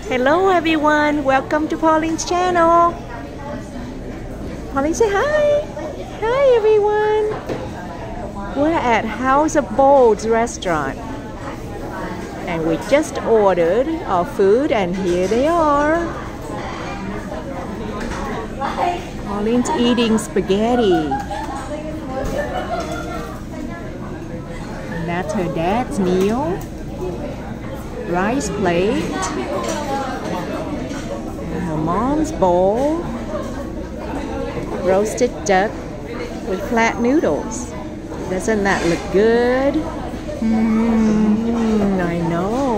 Hello everyone, welcome to Pauline's channel. Pauline, say hi. Hi everyone. We're at House of Bowls restaurant. And we just ordered our food and here they are. Pauline's eating spaghetti. And that's her dad's meal. Rice plate. And her mom's bowl. Roasted duck with flat noodles. Doesn't that look good? I know.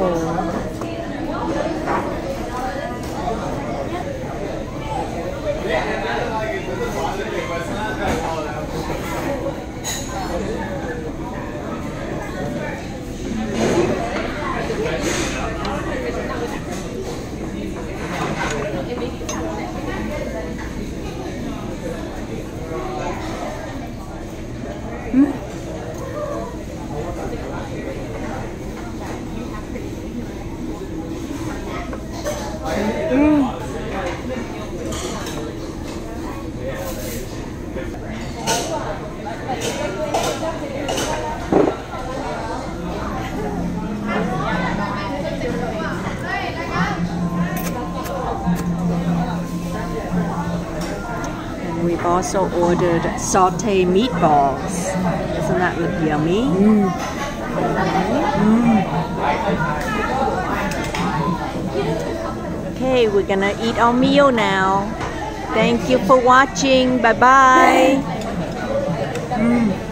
We've also ordered sauteed meatballs. Doesn't that look yummy? Okay, we're gonna eat our meal now. Thank you for watching. Bye bye.